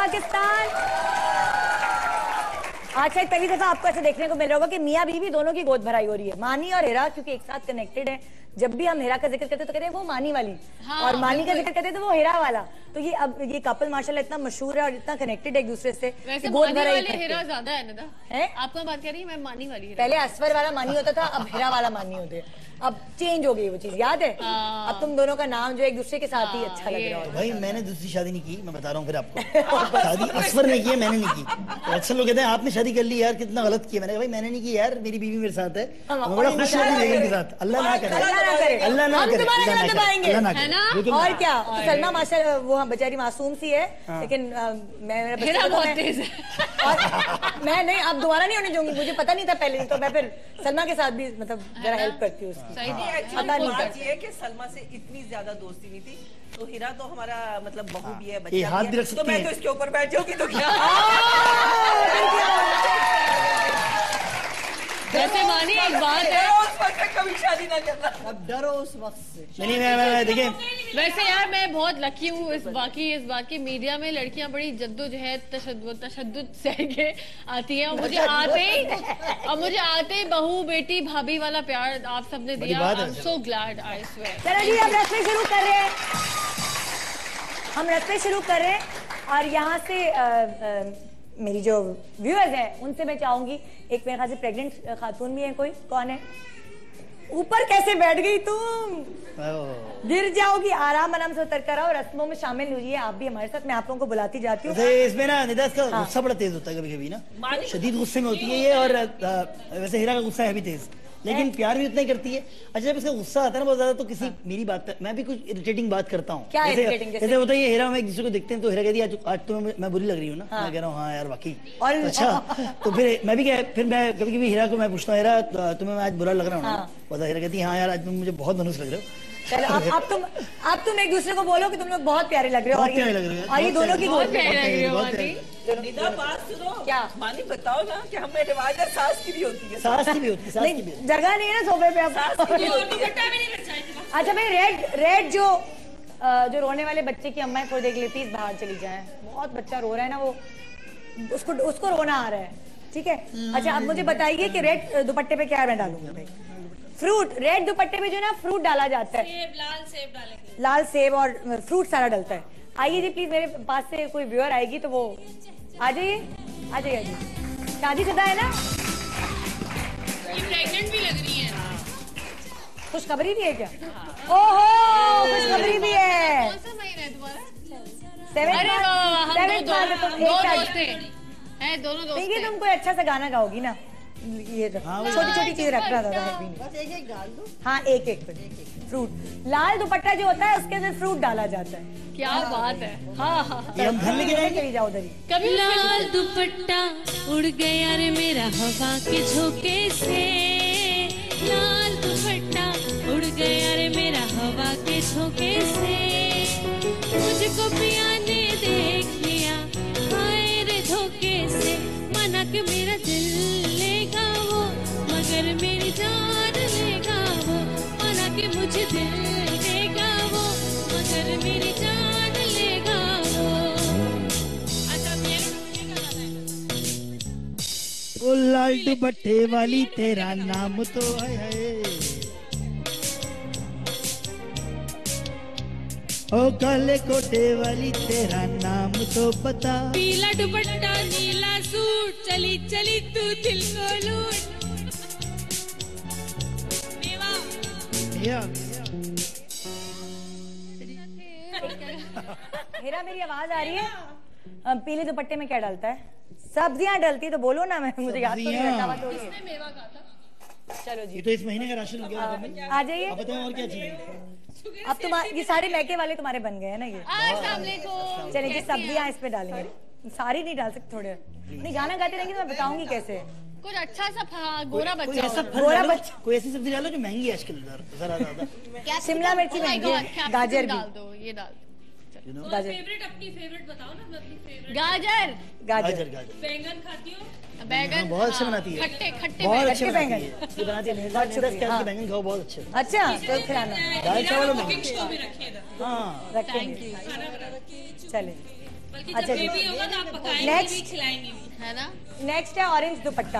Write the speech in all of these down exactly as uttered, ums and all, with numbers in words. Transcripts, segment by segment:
पाकिस्तान। आज शायद पहली दफा आपको ऐसे देखने को मिल रहा होगा कि मियाँ बीवी दोनों की गोद भराई हो रही है। मानी और हिरा क्योंकि एक साथ कनेक्टेड है। जब भी हम हिरा का जिक्र करते तो कहते हैं वो मानी वाली, हाँ, और मानी का जिक्र करते तो वो हिरा वाला। तो ये अब ये कपल माशाल्लाह इतना मशहूर है और इतना कनेक्टेड है एक दूसरे से। वैसे गोद भराई हिरा ज्यादा है ना है? आपको बात कर रही है, मैं मानी वाली। पहले असवर वाला मानी होता था, अब हिरा वाला मानी होते हैं। अब चेंज हो गई वो चीज, याद है? अब तुम दोनों का नाम जो एक दूसरे के साथ ही अच्छा लग रहा है। भाई मैंने दूसरी शादी नहीं की, मैं बता रहा हूँ फिर आपको। शादी असवर ने की है, मैंने नहीं की। अक्सर लोग कहते हैं आपने शादी कर ली यार, कितना गलत किया। मैंने कहा भाई मैंने नहीं की यार, मेरी बीवी मेरे साथ है, मैं बड़ा खुश रहती हूँ उनके साथ। अल्लाह ना करे, अल्लाह ना करे, अल्लाह ना करे। और क्या, सलमा माशाल्लाह वो हम बेचारी मासूम सी है, लेकिन मैं मेरा बहुत तेज है और मैं नहीं अब दोबारा नहीं होने दूंगी। मुझे पता नहीं था पहले, तो मैं फिर सलमा के साथ भी मतलब जरा हेल्प करती हूँ उसकी। पता नहीं बात ये है कि सलमा से इतनी ज्यादा दोस्ती नहीं थी, तो हिरा तो हमारा मतलब बहू भी है, बच्चा हाथ भी है, तो मैं तो इसके ऊपर बैठ जाऊंगी तो क्या। वैसे मानी एक बात है, उस वक्त कभी शादी ना करना, अब डरो उस वक्त से। नहीं मैं मैं देखिए वैसे यार मैं बहुत लकी हूँ इस बाकी इस बात की, मीडिया में लड़कियां बड़ी जद्दोजहद तशद्दुद तशद्दुद सह के आती हैं और मुझे आते ही और मुझे आते ही बहू बेटी भाभी वाला प्यार आप सबने दिया। I am so glad, I swear. चलो जी अब रस्में शुरू कर रहे हैं, हम रस्में शुरू कर रहे हैं और यहाँ से आ, आ, मेरी जो व्यूअर्स हैं उनसे मैं चाहूंगी, एक मेरे ख्याल से प्रेग्नेंट खातून भी है, कोई कौन है? ऊपर कैसे बैठ गई तुम, गिर जाओगी। आराम आराम से उतर कर आओ, रस्मों में शामिल हुई आप भी हमारे साथ। मैं आप लोगों को बुलाती जाती हूँ। इसमें ना निदा का गुस्सा बड़ा तेज होता है कभी कभी ना, शदीद गुस्से में होती है ये, और वैसे हिरा का गुस्सा है भी तेज, लेकिन प्यार भी उतना ही करती है। अच्छा जब इसका गुस्सा आता है ना बहुत ज्यादा, तो किसी मेरी बात पर मैं भी कुछ इरिटेटिंग बात करता हूँ। जैसे होता है ये हिरा में एक दूसरे को देखते हैं तो हिरा कहती है आज तो मैं बुरी लग रही हूँ ना, मैं कह रहा हूँ हाँ यार वाकई। अच्छा तो फिर मैं भी फिर मैं कभी कभी हिरा को मैं पूछता हूँ हिरा तुम्हें मैं आज बुरा लग रहा हूँ ना, बता हिरा कहती है हाँ यार आज तुम मुझे बहुत मनुष्य लग रहे हो। चलो अब अब तुम अब तुम एक दूसरे को बोलो कि तुम लोग बहुत प्यारे लग रहे हो, और ये दोनों की बहुत प्यारे लग रहे हो। निदा बात सुनो, क्या मानी बताओ ना कि हमें रिवाज है सास की भी होती है, सास की भी होती है, सास की भी होती है। जगह नहीं है ना सोफे पे अब। अच्छा भाई रेड रेड जो जो रोने वाले बच्चे की अम्मा है, थोड़ी देख ले प्लीज बाहर चली जाए, बहुत बच्चा रो रहा है ना, वो उसको उसको रोना आ रहा है, ठीक है? अच्छा अब मुझे बताइए कि रेड दुपट्टे पे क्या मैं डालूंगा भाई? फ्रूट, रेड दुपट्टे पे जो ना फ्रूट डाला जाता है, सेब, लाल सेब डालेंगे, लाल सेब और फ्रूट सारा डलता है। आइए जी प्लीज, मेरे पास से कोई व्यूअर आएगी तो वो आ जाइए, आ जाइए जी। शादीशुदा है ना? ये प्रेग्नेंट भी लग रही है। खुशखबरी भी है क्या? ओहो खुशखबरी भी है। कौन सा महीना है तुम्हारा? सेवन सेवन है दोनों दोस्त हैं। तुम कोई अच्छा सा गाना गाओगी ना, ये छोटी छोटी चीज रख रहा था, बस एक एक डाल दो। हाँ एक एक फ्रूट, लाल दुपट्टा जो होता है उसके अंदर फ्रूट डाला जाता है। क्या बात है। हाँ हाँ हम घर लेके जाएंगे, चली जाओ उधर ही। कभी लाल दुपट्टा उड़ गया रे मेरा हवा के झोंके से, लाल दुपट्टा उड़ गया रे मेरा हवा के झोंके से, मुझको पिया ने देख लिया हाय रे धोखे से, मना के मेरा दिल लेगा वो मगर मेरी जान लेगा वो, मना के मुझे दिल देगा वो मगर मेरी जान लेगा वो। अच्छा ओ लाल दुपट्टे वाली तेरा नाम तो है, ओ काले कोटे वाली तेरा नाम तो बता, पीला दुपट्टा नीला सूट चली चली तू दिल को लूट, मेवा मेवा मेरा मेरी आवाज आ रही है? पीले दुपट्टे में क्या डालता है? सब्जियां डलती तो बोलो ना, मैं मुझे याद तो नहीं रखा थोड़ी। मेवा का था। चलो जी ये तो इस महीने का राशन हो गया। आ जाइए। अब बताओ और क्या चाहिए? अब तुम्हारे ये सारे मैके वाले तुम्हारे बन गए हैं ना ये। अस्सलाम वालेकुम। चलिए जी सब्जियां इस पे डालेंगे, सारी नहीं डाल सकते, थोड़े नहीं। गाना गाते रहेंगे तो मैं बताऊंगी कैसे। कुछ अच्छा सा गोरा कोई ऐसा बच्चा, फल गोरा डालो, बच्चा। कोई ऐसी सब्जी डालो जो महंगी है आजकल जरा ज्यादा। शिमला मिर्ची महंगी है, गाजर भी डाल दो, ये डाल दो। गाजर, फेवरेट अपनी फेवरेट बताओ ना, अपनी फेवरेट। गाजर गाजर गाजर बैंगन खाती हो? बैगन बहुत अच्छे बनाती है, खट्टे खट्टे बहुत अच्छे खट्टे बनाती है, ये बनाती है। बहुत शुक्रिया, बैंगन खाओ बहुत अच्छे। अच्छा तो खिलाना, दाल चावल में शो में रखिए इधर। हाँ रखेंगे। चले अच्छा जी, होगा तो आप पकाएंगे Next. भी खिलाएंगे भी। है ना? नेक्स्ट है ऑरेंज दुपट्टा,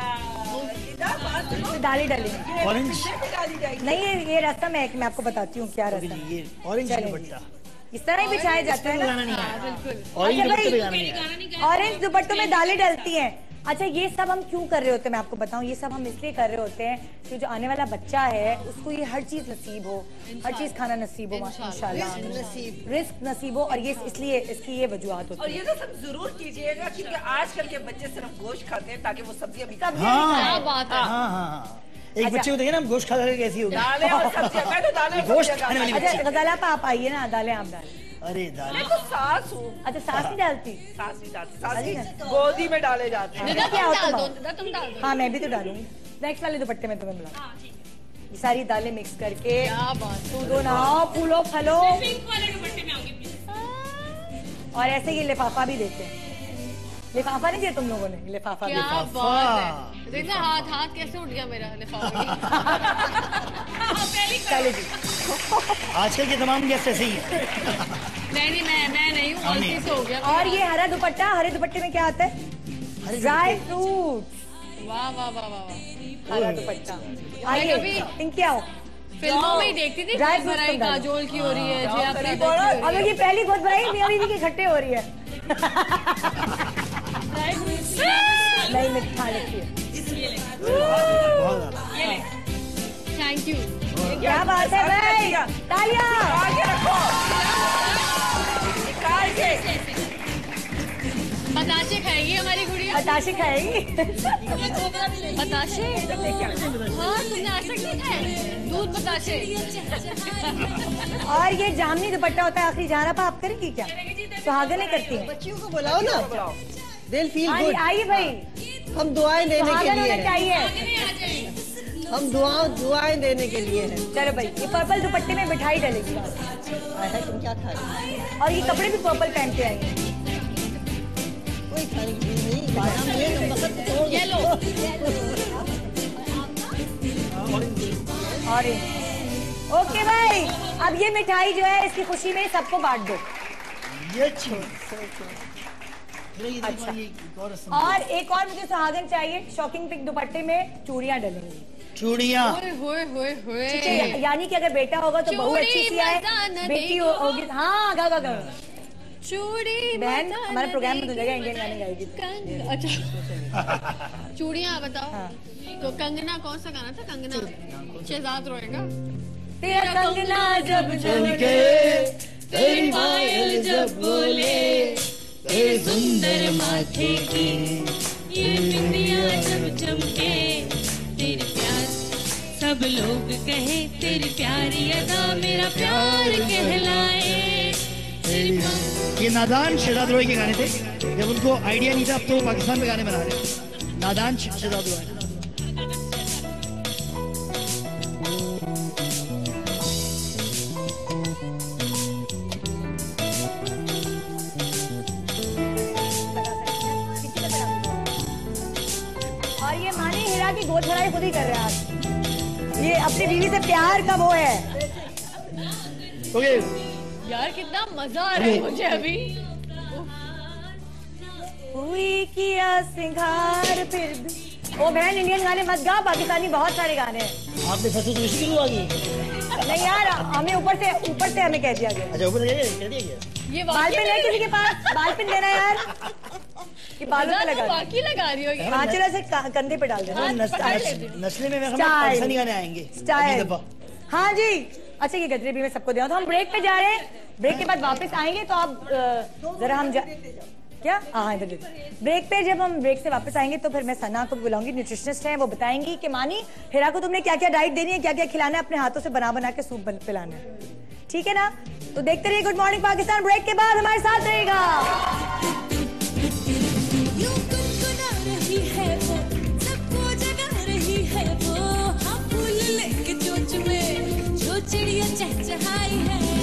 डाली डाली ऑरेंज डाली जाएगी। नहीं, ये ये रस्म है कि मैं आपको बताती हूँ क्या रस्म है। ये ऑरेंज चलेंगे। दुपट्टा इस तरह ही बिछाया जाता है ना। लगाना नहीं है, बिल्कुल। ऑरेंज अच्छा दुपट्टे पे भाई, गाना नहीं है। ऑरेंज दुपट्टों में दालें डलती हैं। अच्छा, ये सब हम क्यों कर रहे होते हैं मैं आपको बताऊं। ये सब हम इसलिए कर रहे होते हैं कि जो आने वाला बच्चा है उसको ये हर चीज नसीब हो, हर चीज खाना नसीब हो इंशाल्लाह, रिस्क नसीब हो, और ये इसलिए इसकी ये वजूहत होती और है। ये तो सब जरूर कीजिएगा क्योंकि आजकल के बच्चे सिर्फ गोश्त खाते हैं ताकि वो सब्जियां भी खाएं। हाँ क्या बात है। हाँ हाँ हाँ। एक अच्छा। बच्चे को देखिए ना, गोश्त खा खा के कैसी होगी। दालें और सब्जियां, मैं तो दालें और गोश्त सब्जियां खाने वाली खाता अच्छा गजाला आप आप आइए ना, दालें आप डालें। अरे दाल मैं तो सास हूँ। अच्छा, सास नहीं डालती? सास नहीं डालती, सास की गोदी में डाले जाते हैं। निदा क्या तुम होता डाल है? दो, निदा तुम डाल दो। हाँ, मैं भी तो डालूंगी। नेक्स्ट वाले दुपट्टे में तुम्हें मिला ये सारी दालें मिक्स करके क्या बात है। दो नहाओ, फूलो फलो, पिंक वाले दुपट्टे में आओगे प्लीज। और ऐसे ये लिफाफा भी देते हैं। लिफाफा नहीं दिया तुम लोगों ने? लिफाफा भी। क्या बात है। देखना हाथ हाथ कैसे उठ गया मेरा लिफाफा। चलो जी, आजकल के तमाम गेस्ट ऐसे ही है। नहीं नहीं, मैं मैं नहीं हूँ, गलती से हो गया। और ये हरा दुपट्टा, हरे दुपट्टे में क्या आता है? Dry fruit. वाह वाह वाह वाह वाह। हरा दुपट्टा। कभी- आइए, पिंकी आओ। फिल्मों में ही देखती थी, Dry खूब fruits भराई तुम डालो। काजोल की हो रही है, जाओ, जया करीब प्रदा की हो अब रही ये पहली खुद भराई मियाँ बीवी की इकट्ठे हो रही है। नहीं, मैं खा लेती है। बहुत ज्यादा। है। Thank you. क्या बात है भाई, तालियां। आगे रखो, निकाल के। बताशे खाएगी हमारी गुड़िया। बताशे खाएगी। बताशे? हाँ, तुमने आज तक नहीं खाए दूध बताशे? और ये जामनी दुपट्टा होता है आखिरी, जहाँ आप करेंगी क्या? सुहागनें करती हैं। बच्चियों को बुलाओ ना, दिल फील हाँ जी, गुड। आइए भाई, हम दुआएं देने के सुहागन लिए होना हैं। चाहिए। हम दुआ दुआएं देने के लिए हैं। चलो भाई, ये पर्पल दुपट्टे में मिठाई डलेगी। आया तुम क्या खा रही हो? और ये कपड़े भी पर्पल पहन के आएंगे। कोई खाने की चीज नहीं, बादाम ये तो मकसद तोड़ दो। येलो। और ये ओके भाई, अब ये मिठाई जो है इसकी खुशी में सबको बांट दो। ये चीज अच्छा। और एक और मुझे सुहागन चाहिए, शॉकिंग पिंक दुपट्टे में चूड़ियां डलेंगी। चूड़ियाँ होए होए होए होए। ठीक है, यानी कि अगर बेटा होगा तो बहू चूड़ी अच्छी सी आए, बजाना बेटी देखो। हो- होगी हाँ गा गा गा। चूड़ी बहन बजाना हमारे प्रोग्राम में तो देगी। जगह इंडियन गाने गाएगी। कंग- अच्छा चूड़ियाँ बताओ। हाँ। तो कंगना कौन सा गाना था? कंगना शहजाद रोएगा। तेरा कंगना जब चमके तेरी पायल जब बोले तेरे सुंदर माथे की ये बिंदिया जब चमके, तेरे प्यार सब लोग कहे, तेरी प्यारी अदा मेरा प्यार कहलाए। तेरी बात- ये नादान शहजाद रोय के गाने थे, जब उनको आइडिया नहीं था। अब तो वो पाकिस्तान में गाने बना रहे हैं। नादान शहजाद रोय। और ये मानी हीरा की गोद भराई खुद ही कर रहे हैं आज। ये अपनी बीवी से प्यार का वो है। ओके, यार कितना मजा आ रहा है मुझे अभी। हुई किया सिंगार फिर भी। ओ बहन, इंडियन गाने मत गा, पाकिस्तानी बहुत सारे गाने हैं। आपने फंसू तो इसी के आ गई। नहीं यार, हमें ऊपर से ऊपर से हमें कह दिया गया। अच्छा, ऊपर से कह दिया गया। ये बाल वाकई पिन है में- किसी के पास? बाल पिन देना यार, ये बालों पे मजा तो लगा दो। बाकी लगा रही होगी। हाँ चलो, ऐसे क- कंधे पे डाल देना। हाँ, नस- पकड़ नस- लेती हूँ। नस्ले में मैं स्टाइल। पाकिस्तानी गाने आएंगे अगली स्टाइल। दफा। हाँ जी। अच्छा, ये गजरे भी मैं सबको दे, तो हम ब्रेक पे जा रहे हैं। ब्रेक के बाद वापस आएंगे तो आप अ, जरा हम जा क्या हाँ इधर देखो। ब्रेक पे जब हम ब्रेक से वापस आएंगे तो फिर मैं सना को भी बुलाऊंगी, न्यूट्रिशनिस्ट है, वो बताएंगी कि मानी हिरा को तुमने क्या क्या डाइट देनी है, क्या क्या खिलाना है, अपने हाथों से बना बना के सूप बन- पिलाना है। ठीक है ना? तो देखते रहिए गुड मॉर्निंग पाकिस्तान। ब्रेक के बाद हमारे साथ रहेगा। यूं गुनगुना रही है वो, सबको जगा रही है वो, हाँ फूल लेके चोंच में जो चिड़िया चहचहाई है।